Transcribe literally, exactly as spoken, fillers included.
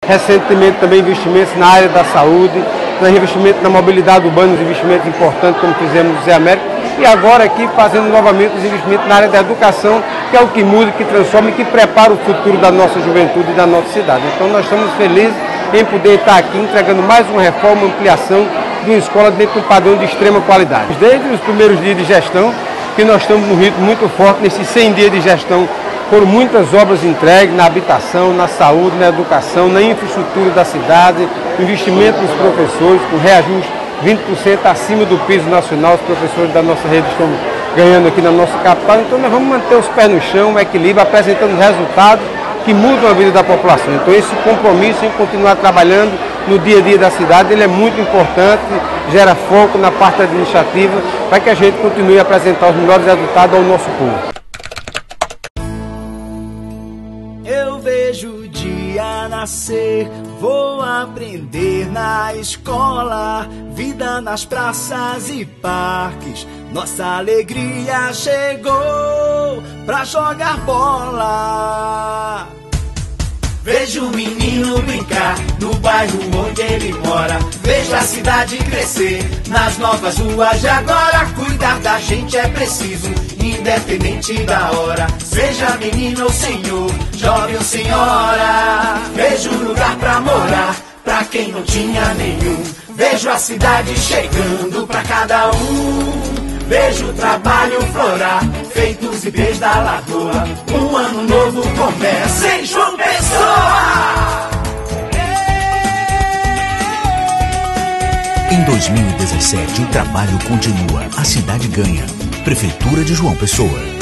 Recentemente também investimentos na área da saúde, investimento na mobilidade urbana, os investimentos importantes como fizemos no Zé Américo, e agora aqui fazendo novamente os investimentos na área da educação, que é o que muda, que transforma e que prepara o futuro da nossa juventude e da nossa cidade. Então nós estamos felizes em poder estar aqui entregando mais uma reforma, uma ampliação de uma escola dentro de um padrão de extrema qualidade. Desde os primeiros dias de gestão, que nós estamos num ritmo muito forte, nesses cem dias de gestão, foram muitas obras entregues na habitação, na saúde, na educação, na infraestrutura da cidade, investimento nos professores, com reajuste vinte por cento acima do piso nacional, os professores da nossa rede estão ganhando aqui na nossa capital, então nós vamos manter os pés no chão, o equilíbrio, apresentando resultados que mudam a vida da população. Então esse compromisso em continuar trabalhando no dia a dia da cidade, ele é muito importante, gera foco na parte administrativa, para que a gente continue a apresentar os melhores resultados ao nosso povo. Eu vejo o dia nascer, vou aprender na escola, vida nas praças e parques, nossa alegria chegou pra jogar bola. Vejo o menino brincar no bairro onde ele mora, vejo a cidade crescer nas novas ruas de agora. Cuidar da gente é preciso, independente da hora, seja menino ou senhor, jovem ou senhora. Vejo lugar pra morar, pra quem não tinha nenhum, vejo a cidade chegando pra cada um. Vejo o trabalho florar, feitos e bens da lagoa, um ano novo começa em João Pessoa! Em dois mil e dezessete, o trabalho continua, a cidade ganha. Prefeitura de João Pessoa.